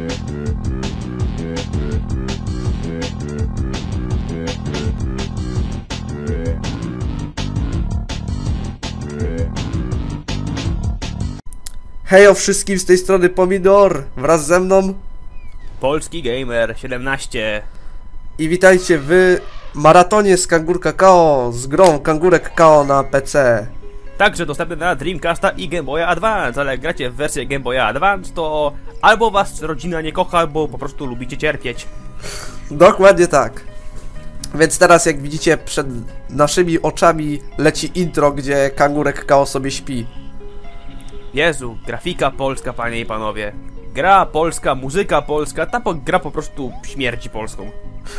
Hejo wszystkim, z tej strony Pomidor, wraz ze mną Polski Gamer 17. i witajcie w maratonie z Kangur Kakao, z grą Kangurek Kakao na PC. Także dostępny na Dreamcasta i Game Boya Advance, ale jak gracie w wersję Game Boya Advance, to albo was rodzina nie kocha, albo po prostu lubicie cierpieć. Dokładnie tak. Więc teraz, jak widzicie, przed naszymi oczami leci intro, gdzie Kangurek Kakao sobie śpi. Jezu, grafika polska, panie i panowie. Gra polska, muzyka polska, gra po prostu śmierci polską.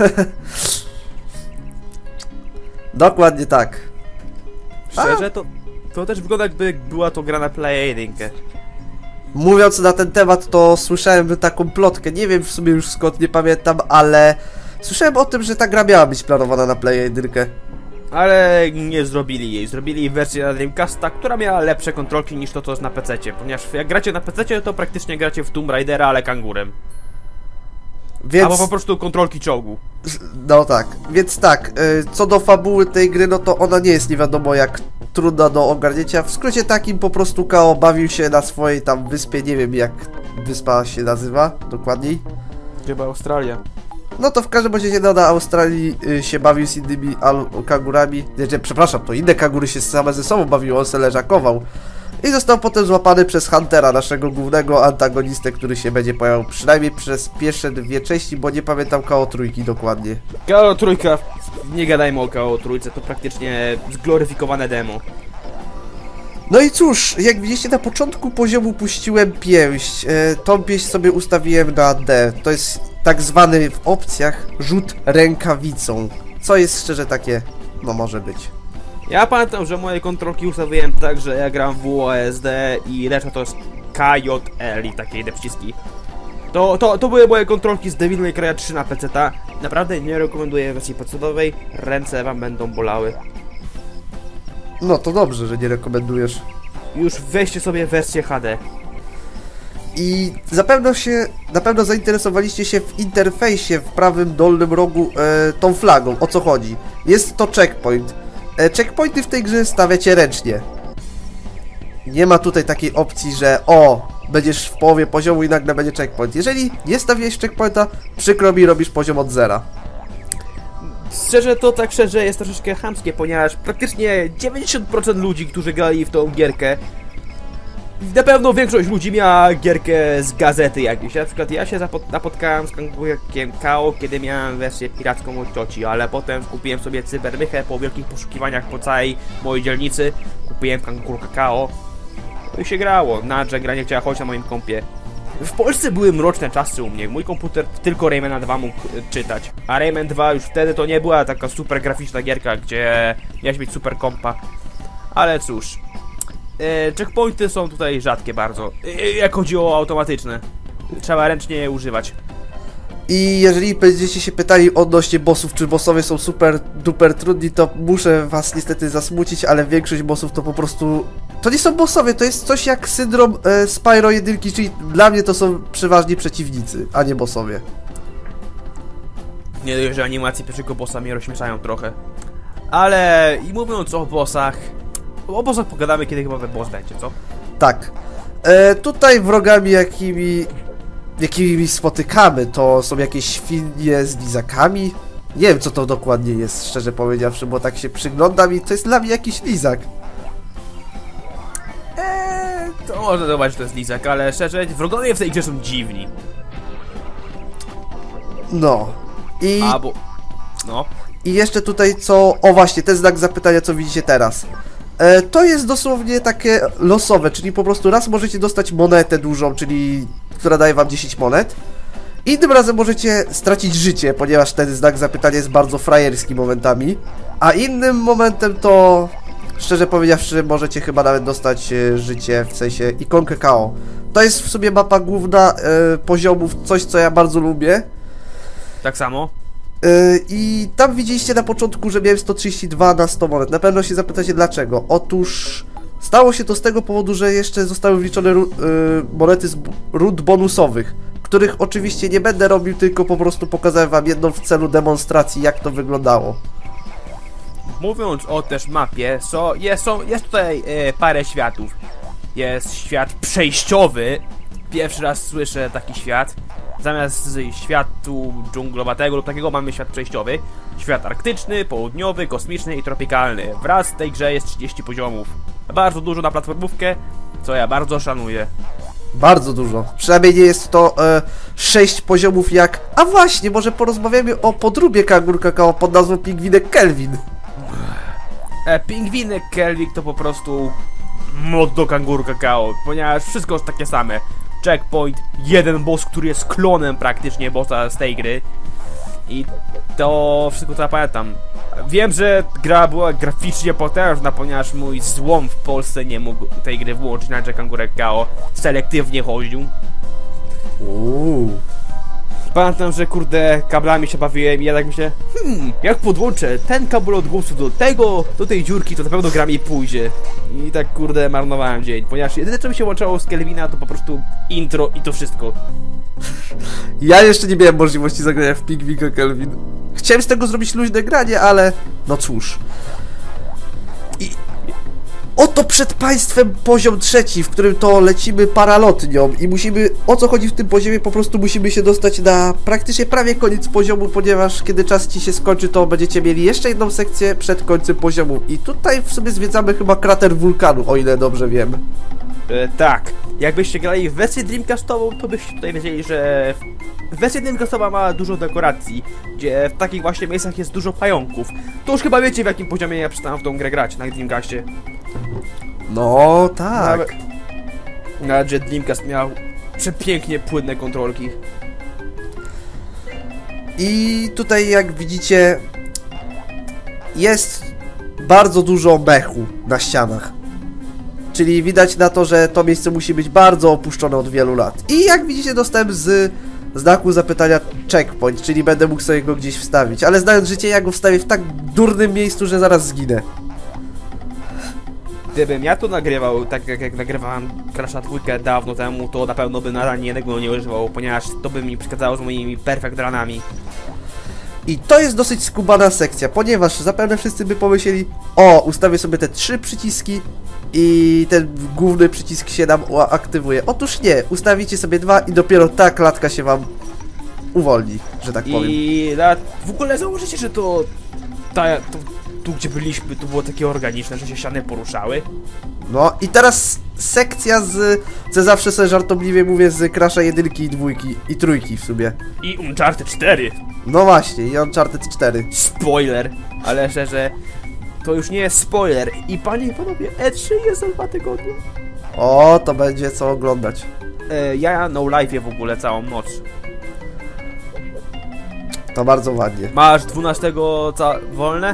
Dokładnie tak. Szczerze, to też wygląda, jakby była to gra na Play 1. Mówiąc na ten temat, to słyszałem taką plotkę, nie wiem w sumie już skąd, nie pamiętam, ale słyszałem o tym, że ta gra miała być planowana na Play 1. Ale nie zrobili jej. Zrobili wersję na Dreamcasta, która miała lepsze kontrolki niż to, co jest na PC-cie. Ponieważ jak gracie na PC-cie, to praktycznie gracie w Tomb Raidera, ale kangurem. Więc... Albo po prostu kontrolki czołgu. No tak, więc tak, co do fabuły tej gry, no to ona nie jest nie wiadomo jak trudna do ogarnięcia. W skrócie takim po prostu Kao bawił się na swojej tam wyspie, nie wiem jak wyspa się nazywa dokładniej. Chyba Australia. No to w każdym razie na Australii się bawił z innymi kangurami. Przepraszam, to inne kangury się same ze sobą bawiły, on se leżakował. I został potem złapany przez Huntera, naszego głównego antagonistę, który się będzie pojawiał przynajmniej przez pierwsze dwie części, bo nie pamiętam KO trójki dokładnie. KO trójka, nie gadajmy o KO trójce, to praktycznie zgloryfikowane demo. No i cóż, jak widzicie, na początku poziomu puściłem pięść. Tą pięść sobie ustawiłem na D. To jest tak zwany w opcjach rzut rękawicą. Co jest szczerze takie, no może być. Ja pamiętam, że moje kontrolki ustawiłem tak, że ja gram w WASD i reszta to jest KJL i takie inne przyciski. To były moje kontrolki z Devil May Cry 3 na PC-ta. Naprawdę nie rekomenduję wersji podstawowej, ręce wam będą bolały. No to dobrze, że nie rekomendujesz. Już weźcie sobie wersję HD. I na pewno zainteresowaliście się w interfejsie w prawym dolnym rogu tą flagą. O co chodzi? Jest to checkpoint. Checkpointy w tej grze stawiacie ręcznie. Nie ma tutaj takiej opcji, że będziesz w połowie poziomu i nagle będzie checkpoint. Jeżeli nie stawiłeś checkpointa, przykro mi, robisz poziom od zera. Szczerze, to tak szczerze jest troszeczkę chamskie, ponieważ praktycznie 90% ludzi, którzy grali w tą gierkę, na pewno większość ludzi miała gierkę z gazety jakiejś. Na przykład ja się napotkałem z Kangurkiem Kao, kiedy miałem wersję piracką od cioci, ale potem kupiłem sobie cybermychę po wielkich poszukiwaniach po całej mojej dzielnicy. Kupiłem Kangurka Kao. No i się grało. Nadże gra nie chciała chodzić na moim kompie. W Polsce były mroczne czasy u mnie. Mój komputer tylko Raymana 2 mógł czytać. A Rayman 2 już wtedy to nie była taka super graficzna gierka, gdzie miałeś mieć super kompa. Ale cóż. Checkpointy są tutaj rzadkie bardzo, jak chodzi o automatyczne. Trzeba ręcznie je używać. I jeżeli będziecie się pytali odnośnie bossów, czy bossowie są super duper trudni, to muszę was niestety zasmucić, ale większość bossów to po prostu... To nie są bossowie, to jest coś jak syndrom Spyro 1, czyli dla mnie to są przeważnie przeciwnicy, a nie bossowie. Nie dość, że animacje pierwszego bossa mnie rozśmieszają trochę. Ale i mówiąc o bossach pogadamy, kiedy chyba boss będzie, co? Tak. Tutaj wrogami jakimi spotykamy, to są jakieś świnie z lizakami. Nie wiem co to dokładnie jest, szczerze powiedziawszy, bo tak się przyglądam i to jest dla mnie jakiś lizak. To można zobaczyć, że to jest lizak, ale szczerze, wrogowie w tej grze są dziwni. No. No. I jeszcze tutaj właśnie, ten znak zapytania, co widzicie teraz. To jest dosłownie takie losowe, czyli po prostu raz możecie dostać monetę dużą, która daje wam 10 monet. Innym razem możecie stracić życie, ponieważ ten znak zapytania jest bardzo frajerski momentami. A innym momentem to, szczerze powiedziawszy, możecie chyba nawet dostać życie, w sensie ikonkę KO. To jest w sumie mapa główna poziomów, coś co ja bardzo lubię. Tak samo. I tam widzieliście na początku, że miałem 132 na 100 monet. Na pewno się zapytacie dlaczego. Otóż stało się to z tego powodu, że jeszcze zostały wliczone monety z rund bonusowych, których oczywiście nie będę robił, tylko po prostu pokazałem wam jedną w celu demonstracji, jak to wyglądało. Mówiąc o też mapie, jest tutaj parę światów. Jest świat przejściowy. Pierwszy raz słyszę taki świat. Zamiast światu dżunglowatego lub takiego mamy świat przejściowy. Świat arktyczny, południowy, kosmiczny i tropikalny. Wraz w tej grze jest 30 poziomów. Bardzo dużo na platformówkę, co ja bardzo szanuję. Bardzo dużo. Przynajmniej nie jest to 6 poziomów jak... A właśnie, może porozmawiamy o podróbie Kangur Kakao pod nazwą Pingwinek Kelvin. Pingwinek Kelvin to po prostu mod do Kangur Kakao, ponieważ wszystko jest takie same. Checkpoint, jeden boss, który jest klonem praktycznie bossa z tej gry. I to wszystko co ja pamiętam. Wiem, że gra była graficznie potężna, ponieważ mój złom w Polsce nie mógł tej gry włączyć, nawet że Kangur Kakao selektywnie chodził. Pamiętam, że kurde kablami się bawiłem i ja tak myślę, jak podłączę ten kabel odgłosu do tej dziurki, to na pewno gra mi pójdzie. I tak kurde marnowałem dzień, ponieważ jedyne co mi się łączało z Kelvina to po prostu intro i to wszystko. Ja jeszcze nie miałem możliwości zagrania w Pingwinka Kelvin. Chciałem z tego zrobić luźne granie, ale... No cóż. I... Oto przed państwem poziom trzeci, w którym to lecimy paralotnią i musimy... O co chodzi w tym poziomie? Po prostu musimy się dostać na praktycznie prawie koniec poziomu, ponieważ kiedy czas ci się skończy, to będziecie mieli jeszcze jedną sekcję przed końcem poziomu. I tutaj w sobie zwiedzamy chyba krater wulkanu, o ile dobrze wiem. Tak, jakbyście grali w wersję Dreamcastową, to byście tutaj wiedzieli, że wersja Dreamcastowa ma dużo dekoracji, gdzie w takich właśnie miejscach jest dużo pająków. To już chyba wiecie, w jakim poziomie ja przestałem w tą grę grać na Dreamcastie. No tak. Nawet że Dreamcast miał przepięknie płynne kontrolki. I tutaj jak widzicie jest bardzo dużo mechu na ścianach. Czyli widać na to, że to miejsce musi być bardzo opuszczone od wielu lat. I jak widzicie dostałem z znaku zapytania checkpoint, czyli będę mógł sobie go gdzieś wstawić. Ale znając życie, ja go wstawię w tak durnym miejscu, że zaraz zginę. Gdybym ja to nagrywał, tak jak nagrywałem Crasha 2 dawno temu, to na pewno by na jednego nie używał, ponieważ to by mi przeszkadzało z moimi perfect runami. I to jest dosyć skubana sekcja, ponieważ zapewne wszyscy by pomyśleli, o, ustawię sobie te 3 przyciski i ten główny przycisk się nam aktywuje. Otóż nie, ustawicie sobie 2 i dopiero ta klatka się wam uwolni, że tak powiem. I w ogóle założycie, że tu gdzie byliśmy, to było takie organiczne, że się ściany poruszały. No i teraz sekcja co zawsze sobie żartobliwie mówię, z Crasha 1 i 2 i 3 w sumie. I Uncharted 4. No właśnie, i Uncharted 4. Spoiler, ale szczerze, to już nie jest spoiler. I panie i panowie, E3 jest za 2 tygodnie. O, to będzie co oglądać. Ja no live'ie w ogóle całą noc. To bardzo ładnie. Masz 12 wolne?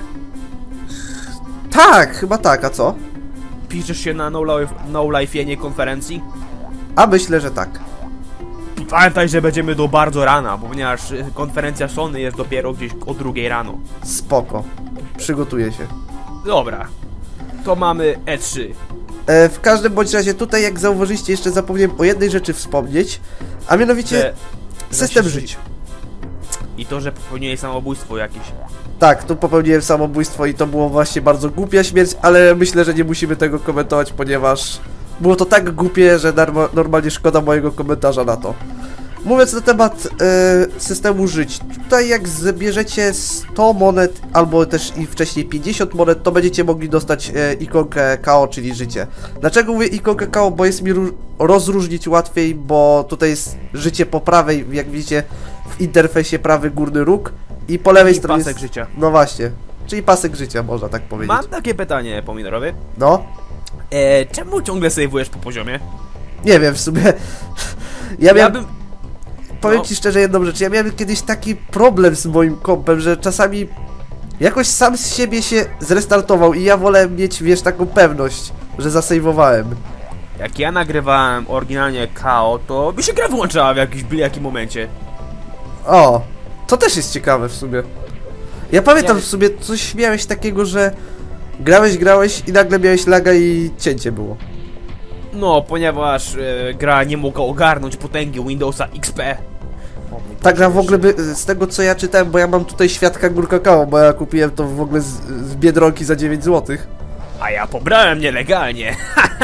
Tak, chyba tak, a co? Piszesz się na no live'ie, nie konferencji? A myślę, że tak. Pamiętaj, że będziemy do bardzo rana, ponieważ konferencja Sony jest dopiero gdzieś o 2 rano. Spoko. Przygotuję się. Dobra, to mamy E3. W każdym bądź razie tutaj, jak zauważyliście, jeszcze zapomniałem o jednej rzeczy wspomnieć, a mianowicie system żyć. I to, że popełniłeś samobójstwo jakieś. Tak, tu popełniłem samobójstwo i to było właśnie bardzo głupia śmierć, ale myślę, że nie musimy tego komentować, ponieważ było to tak głupie, że normalnie szkoda mojego komentarza na to. Mówiąc na temat systemu żyć, tutaj jak zbierzecie 100 monet, albo też i wcześniej 50 monet, to będziecie mogli dostać ikonkę KO, czyli życie. Dlaczego mówię ikonkę KO? Bo jest mi rozróżnić łatwiej, bo tutaj jest życie po prawej, jak widzicie w interfejsie prawy górny róg i po lewej stronie pasek życia. No właśnie, czyli pasek życia, można tak powiedzieć. Mam takie pytanie, pomidorowy. No? Czemu ciągle sejwujesz po poziomie? Nie wiem, w sumie... Ja bym... Powiem No. ci szczerze jedną rzecz, ja miałem kiedyś taki problem z moim kompem, że czasami jakoś sam z siebie się zrestartował i ja wolę mieć, wiesz, taką pewność, że zasejwowałem. Jak ja nagrywałem oryginalnie KO, to mi się gra wyłączała w jakim momencie. O, to też jest ciekawe w sumie. Ja pamiętam Ja- w sumie coś miałeś takiego, że grałeś i nagle miałeś laga i cięcie było. No, ponieważ gra nie mogła ogarnąć potęgi Windowsa XP. Ta gra w ogóle by, z tego co ja czytałem, bo ja mam tutaj świat Kangur Kakao, bo ja kupiłem to w ogóle z Biedronki za 9 zł. A ja pobrałem nielegalnie.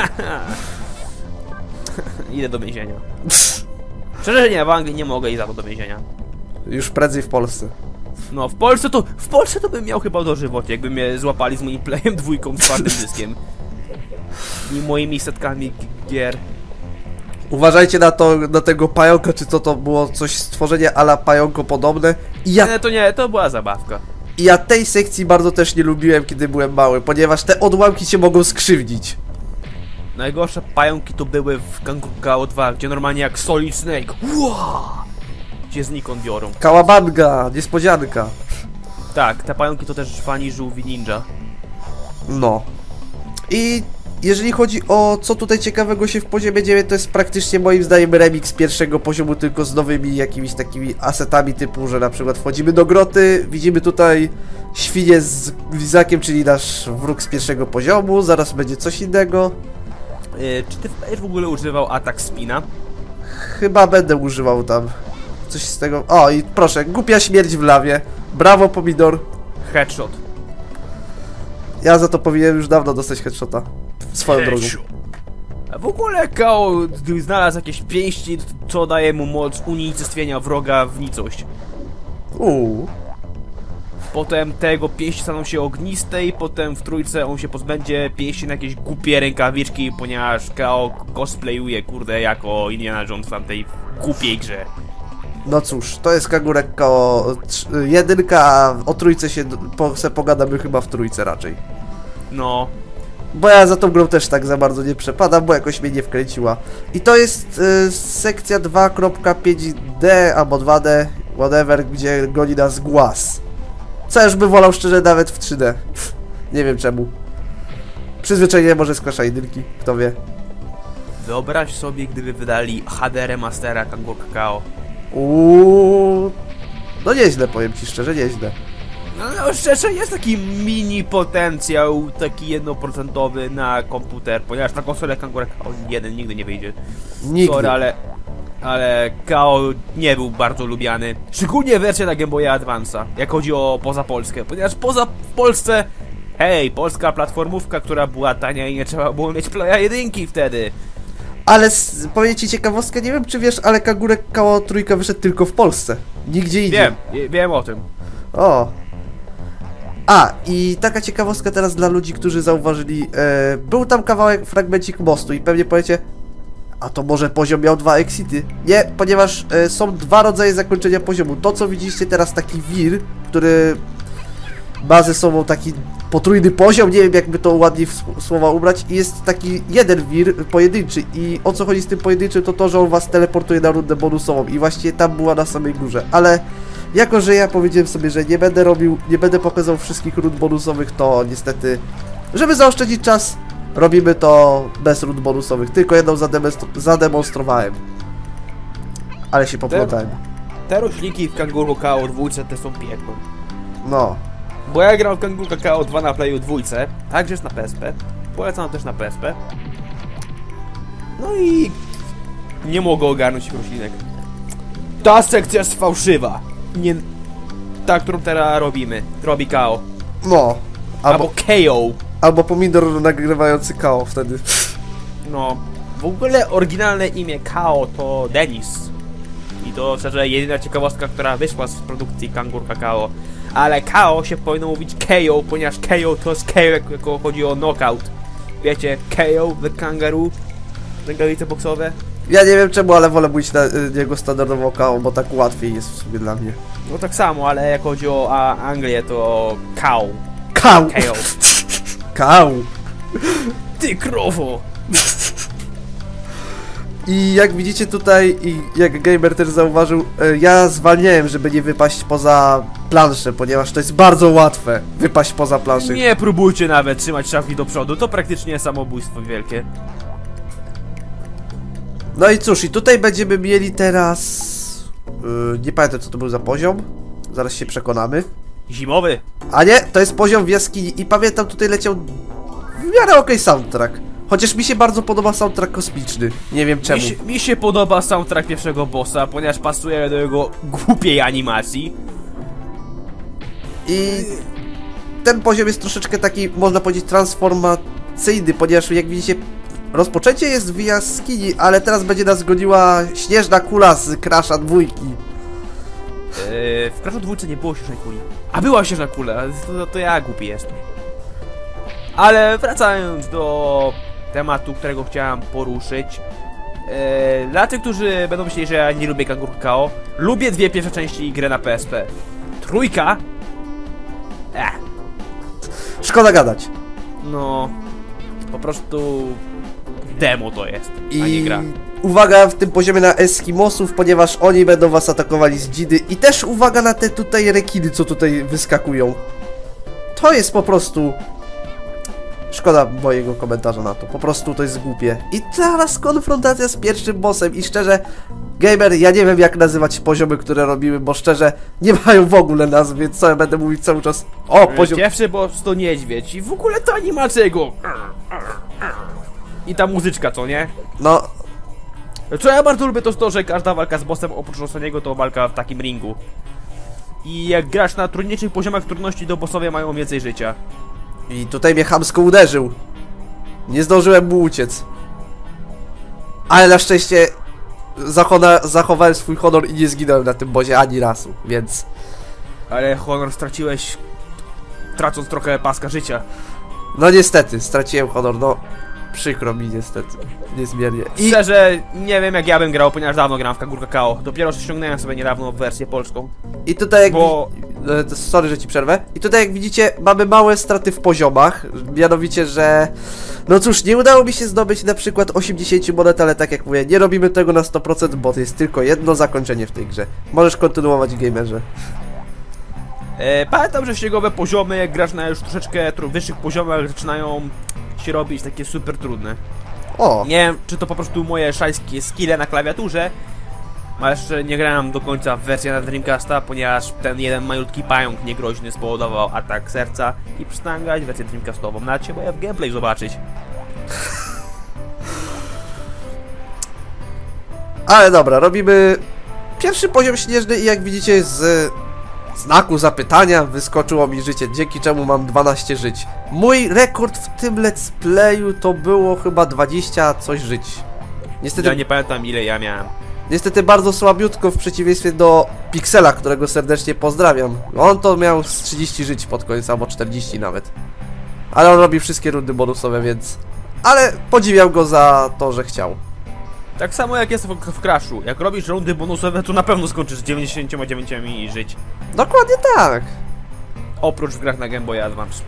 Idę do więzienia. Szczerze nie, w Anglii nie mogę iść za to do więzienia. Już prędzej w Polsce. No, w Polsce to bym miał chyba dożywocie, jakby mnie złapali z moim playem 2 czwartym dyskiem. I moimi setkami gier. Uważajcie na tego pająka, czy to było coś stworzenie ala pająko podobne. Nie, to była zabawka. I ja tej sekcji bardzo też nie lubiłem, kiedy byłem mały, ponieważ te odłamki cię mogą skrzywdzić. Najgorsze pająki to były w Kangur Kakao 2, gdzie normalnie jak Solid Snake. Wow! Gdzie znikąd biorą. Kałabanga, niespodzianka. Tak, te pająki to też fani żółwi ninja. No. I jeżeli chodzi o co tutaj ciekawego się w poziomie 9, to jest praktycznie moim zdaniem remix pierwszego poziomu, tylko z nowymi jakimiś takimi asetami typu, że na przykład wchodzimy do groty, widzimy tutaj świnię z gwizakiem, czyli nasz wróg z pierwszego poziomu, zaraz będzie coś innego. Czy ty będziesz w ogóle używał atak spina? Chyba będę używał tam coś z tego. O i proszę, głupia śmierć w lawie. Brawo, pomidor. Headshot. Ja za to powinienem już dawno dostać headshota. Swoją drogą. A w ogóle Kao znalazł jakieś pięści, co daje mu moc unicestwienia wroga w nicość. Potem tego pięści staną się ogniste i potem w trójce on się pozbędzie pięści na jakieś głupie rękawiczki, ponieważ Kao cosplayuje, kurde, jako Indiana Jones w tamtej głupiej grze. No cóż, to jest Kangurek Kao 1, a o trójce się pogadamy chyba w trójce raczej. No. Bo ja za tą grą też tak za bardzo nie przepadam, bo jakoś mnie nie wkręciła. I to jest sekcja 2.5D albo 2D, whatever, gdzie goni nas głaz. Co już bym wolał szczerze nawet w 3D. Nie wiem czemu. Przyzwyczajenie może z Clasha 1, kto wie. Wyobraź sobie, gdyby wydali HD remastera Kangur Kakao. No nieźle, powiem ci szczerze, nieźle. No szczerze, jest taki mini potencjał, taki 1% na komputer, ponieważ na konsolę Kangur Kakao 1 nigdy nie wyjdzie. Nigdy. Sorry, ale Kao nie był bardzo lubiany. Szczególnie wersja na Game Boy Advance'a, jak chodzi o poza Polskę, ponieważ poza Polsce, hej, polska platformówka, która była tania i nie trzeba było mieć Playa 1 wtedy. Ale powiem ci ciekawostkę, nie wiem czy wiesz, ale Kangurek Kao trójka wyszedł tylko w Polsce. Nigdzie indziej. Wiem o tym. O. A, i taka ciekawostka teraz dla ludzi, którzy zauważyli, był tam kawałek, fragmencik mostu i pewnie powiecie, a to może poziom miał 2 exity? Nie, ponieważ są dwa rodzaje zakończenia poziomu. To co widzieliście teraz, taki wir, który ma ze sobą taki potrójny poziom, nie wiem jakby to ładnie w słowa ubrać, i jest taki jeden wir pojedynczy i o co chodzi z tym pojedynczym, to to, że on was teleportuje na rundę bonusową i właśnie tam była na samej górze, ale jako, że ja powiedziałem sobie, że nie będę pokazał wszystkich rund bonusowych, to niestety, żeby zaoszczędzić czas, robimy to bez rund bonusowych, tylko jedną zademonstrowałem. Ale się poplątałem. Te roślinki w Kangur Kakao 2 te są piekło. No. Bo ja gram w Kangur Kakao 2 na Playu 2, także jest na PSP. Polecam też na PSP. No i nie mogę ogarnąć tych roślinek. Ta sekcja jest fałszywa. Nie ta, którą teraz robimy. Robi Kao. No. Albo KO. Albo pomidor nagrywający Kao wtedy. No. W ogóle oryginalne imię Kao to Denis. I to szczerze jedyna ciekawostka, która wyszła z produkcji Kangur Kakao. Ale Kao się powinno mówić KO, ponieważ KO to jest KO, jak chodzi o knockout. Wiecie, KO, the kangaroo, rękawice boksowe. Ja nie wiem czemu, ale wolę mówić na niego standardowo Kao, bo tak łatwiej jest w sumie dla mnie. No tak samo, ale jak chodzi o Anglię, to Kao. Kao! KO. Kao! Ty krowo! I jak widzicie tutaj, i jak Gamer też zauważył, ja zwalniałem, żeby nie wypaść poza planszę, ponieważ to jest bardzo łatwe wypaść poza planszę. Nie próbujcie nawet trzymać szafki do przodu, to praktycznie samobójstwo wielkie. No i cóż, i tutaj będziemy mieli teraz... nie pamiętam co to był za poziom, zaraz się przekonamy. Zimowy. A nie, to jest poziom w jaskini i pamiętam tutaj leciał w miarę okej soundtrack. Chociaż mi się bardzo podoba soundtrack kosmiczny. Nie wiem czemu. Mi się podoba soundtrack pierwszego bossa, ponieważ pasuje do jego głupiej animacji. I ten poziom jest troszeczkę taki, można powiedzieć, transformacyjny, ponieważ jak widzicie, rozpoczęcie jest w jaskini, ale teraz będzie nas goniła śnieżna kula z Crasha 2. W Crashu 2 nie było śnieżnej kuli. A była śnieżna kula, to ja głupi jestem. Ale wracając do tematu, którego chciałem poruszyć. Dla tych, którzy będą myśleli, że ja nie lubię Kangur Kakao, lubię dwie pierwsze części gry na PSP. Trójka? Szkoda gadać. No, po prostu demo to jest, a nie gra. Uwaga w tym poziomie na Eskimosów, ponieważ oni będą was atakowali z dzidy. I też uwaga na te tutaj rekiny, co tutaj wyskakują. To jest po prostu... Szkoda mojego komentarza na to, po prostu to jest głupie. I teraz konfrontacja z pierwszym bossem i szczerze, gamer, ja nie wiem jak nazywać poziomy, które robimy, bo szczerze nie mają w ogóle nazw, więc co ja będę mówić cały czas. O, poziom... Pierwszy boss to niedźwiedź i w ogóle ta animacja jego. I ta muzyczka, co nie? No... Co ja bardzo lubię, to jest to, że każda walka z bossem oprócz ostatniego to walka w takim ringu. I jak grasz na trudniejszych poziomach trudności, to bossowie mają więcej życia. I tutaj mnie chamsko uderzył. Nie zdążyłem mu uciec. Ale na szczęście zachowałem swój honor i nie zginąłem na tym bozie ani razu, więc... Ale honor straciłeś, tracąc trochę paska życia. No niestety, straciłem honor, no... Przykro mi niestety, niezmiernie. Szczerze, nie wiem jak ja bym grał, ponieważ dawno gram w Kangur Kakao. Dopiero ściągnąłem sobie niedawno wersję polską. I tutaj jak... Sorry, że ci przerwę. I tutaj jak widzicie, mamy małe straty w poziomach. Mianowicie, że... No cóż, nie udało mi się zdobyć na przykład 80 monet, ale tak jak mówię, nie robimy tego na 100%, bo to jest tylko jedno zakończenie w tej grze. Możesz kontynuować, gamerze. Pamiętam, że śniegowe poziomy, jak grasz na już troszeczkę wyższych poziomach, zaczynają się robić takie super trudne. O! Nie wiem, czy to po prostu moje szajskie skille na klawiaturze, ale jeszcze nie grałem do końca w wersję na Dreamcasta, ponieważ ten jeden malutki pająk niegroźny spowodował atak serca i przestałem grać wersję Dreamcastową. Nawet się boję w gameplay zobaczyć. Ale dobra, robimy pierwszy poziom śnieżny i jak widzicie z znaku zapytania wyskoczyło mi życie, dzięki czemu mam 12 żyć. Mój rekord w tym let's playu to było chyba 20 coś żyć. Niestety, Ja nie pamiętam ile ja miałem. niestety bardzo słabiutko w przeciwieństwie do Pixela, którego serdecznie pozdrawiam. On to miał z 30 żyć pod koniec, albo 40 nawet. Ale on robi wszystkie rundy bonusowe, więc... Ale podziwiam go za to, że chciał. Tak samo jak jest w Crashu. Jak robisz rundy bonusowe, to na pewno skończysz z 99 i żyć. Dokładnie tak. Oprócz w grach na Game Boy Advance.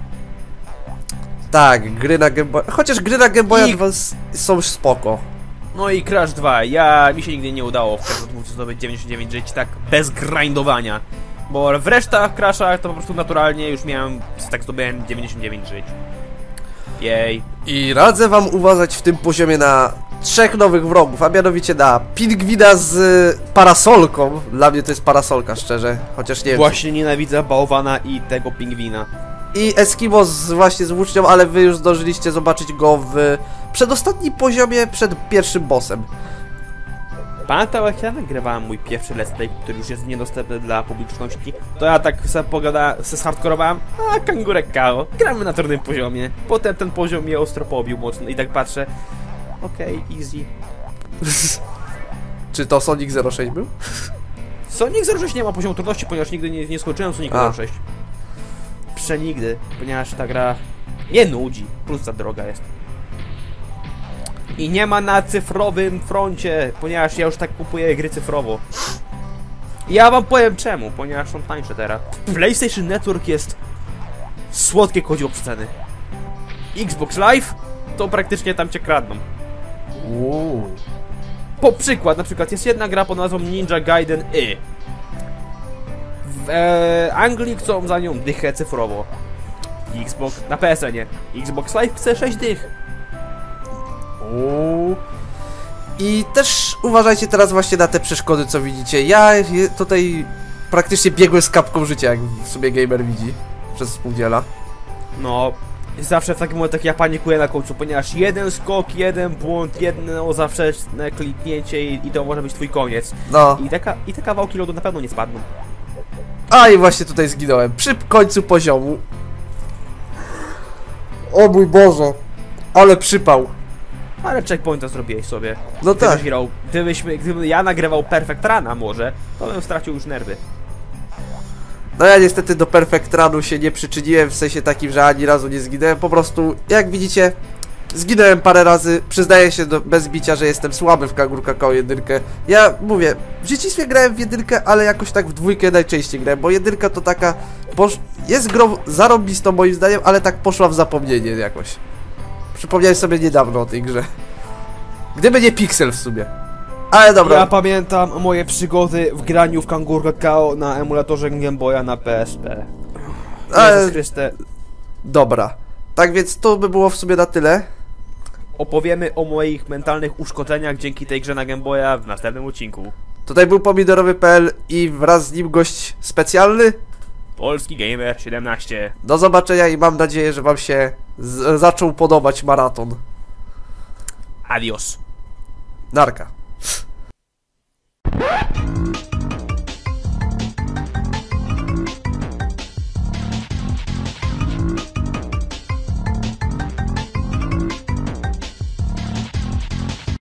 Tak, gry na Game Boy... Chociaż gry na Game Boy I- Advance są spoko. No i Crash 2. Mi się nigdy nie udało w Crashu 2 zdobyć 99 żyć tak bez grindowania. Bo w resztach Crashach to po prostu naturalnie już miałem, tak zdobyłem 99 żyć. Jej. I radzę wam uważać w tym poziomie na 3 nowych wrogów, a mianowicie na pingwina z parasolką. Dla mnie to jest parasolka, szczerze, chociaż nie wiem. Właśnie nienawidzę bałwana i tego pingwina. I Eskimo właśnie z włócznią, ale wy już zdążyliście zobaczyć go w przedostatnim poziomie przed pierwszym bossem. Pamiętam jak ja nagrywałem mój pierwszy let's play, który już jest niedostępny dla publiczności, to ja tak sobie hardkorowałem, a Kangurek Kao, gramy na trudnym poziomie. Potem ten poziom mnie ostro pobił mocno i tak patrzę, okej, easy. Czy to Sonic 06 był? Sonic 06 nie ma poziomu trudności, ponieważ nigdy nie skończyłem Sonica 06. Przenigdy, ponieważ ta gra nie nudzi, plus za droga jest. I nie ma na cyfrowym froncie, ponieważ ja już tak kupuję gry cyfrowo. I ja wam powiem czemu, ponieważ są tańsze teraz. PlayStation Network jest słodkie kodziło przeceny. Xbox Live to praktycznie tam cię kradną. Na przykład jest jedna gra pod nazwą Ninja Gaiden Y. W Anglii chcą za nią dychę cyfrowo. Xbox na PSN-ie. Xbox Live chce 6 dych. I też uważajcie teraz właśnie na te przeszkody, co widzicie. Ja tutaj praktycznie biegłem z kapką życia, jak w sobie gamer widzi, przez spółdziela. No, zawsze w takich momentach ja panikuję na końcu, ponieważ jeden skok, jeden błąd, jedno zawczesne kliknięcie i to może być twój koniec. No. I te kawałki lodu na pewno nie spadną. A i właśnie tutaj zginąłem. Przy końcu poziomu. O mój Boże. Ale przypał. Ale checkpointa zrobiłeś sobie. No tak. Gdybym ja nagrywał Perfect Runa może, to bym stracił już nerwy. No ja niestety do Perfect Runu się nie przyczyniłem, w sensie takim, że ani razu nie zginąłem. Po prostu, jak widzicie, zginąłem parę razy. Przyznaję się bez bicia, że jestem słaby w Kangur Kakao 1. Ja mówię, w dzieciństwie grałem w 1, ale jakoś tak w 2 najczęściej grałem, bo 1 to taka... jest grą zarąbistą moim zdaniem, ale tak poszła w zapomnienie jakoś. Przypomniałem sobie niedawno o tej grze. Gdyby nie Pixel w sumie. Ale dobra. Ja pamiętam moje przygody w graniu w Kangur Kakao na emulatorze Game Boya na PSP. Ale... Chryste. Dobra. Tak więc to by było w sumie na tyle. Opowiemy o moich mentalnych uszkodzeniach dzięki tej grze na Game Boya w następnym odcinku. Tutaj był pomidorowy.pl i wraz z nim gość specjalny. Polski Gamer 17. Do zobaczenia i mam nadzieję, że wam się zaczął podobać maraton. Adios. Narka.